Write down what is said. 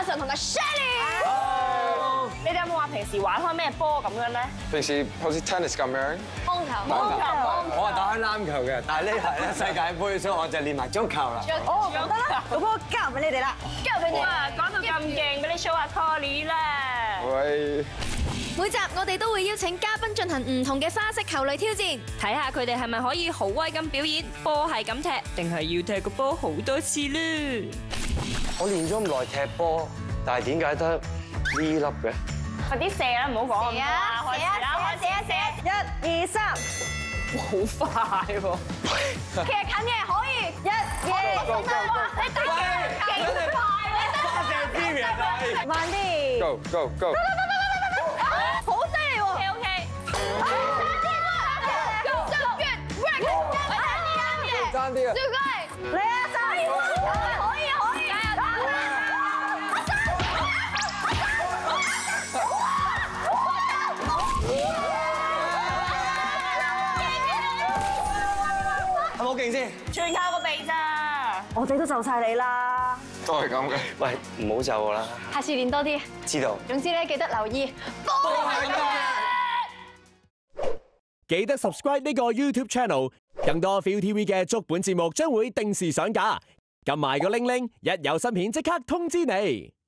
Jason 同埋 Shelly。 你哋有冇話平時玩開咩波咁樣咧？ 平時好似 tennis 咁樣。 網球。 我係打開籃球嘅，但係呢排咧世界盃，所以我就練埋足球啦。 哦，咁得啦，嗰波交俾你哋啦。交俾你。 哇，講到咁勁，俾你 show 下 Colly 啦。 喂。 每集我哋都會邀請嘉賓進行唔同嘅花式球類挑戰， 睇下佢哋係咪可以好威咁表演，波係咁踢，定係要踢個波好多次咧？ 我練咗咁耐踢波，但係點解得呢粒嘅？ 快啲射啦，唔好講咁多啦，開始啦， 射！1、2、3， 好快喎！ 其實近嘅可以，1、2、3，你打幾快？慢啲。 Go go go！ 好犀利喎 OK。 爭啲啊！ 小龜，嚟啊！可以，加油！ 係咪好勁先？ 全靠個鼻咋？ 我哋都就晒你啦， 都係咁嘅。 喂，唔好就我啦。 下次練多啲。 知道。 總之咧，記得留意。波係咁嘅。 記得 subscribe 呢個 YouTube channel， 更多 ViuTV 嘅足本節目將會定時上架。撳埋個鈴鈴，一有新片即刻通知你。